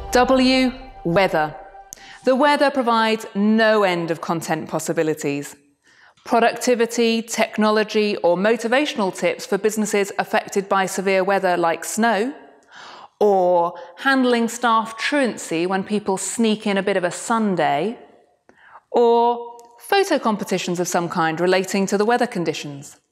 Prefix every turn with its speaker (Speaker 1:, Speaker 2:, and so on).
Speaker 1: W. Weather. The weather provides no end of content possibilities. Productivity, technology, or motivational tips for businesses affected by severe weather like snow, or handling staff truancy when people sneak in a bit of a Sunday, or photo competitions of some kind relating to the weather conditions.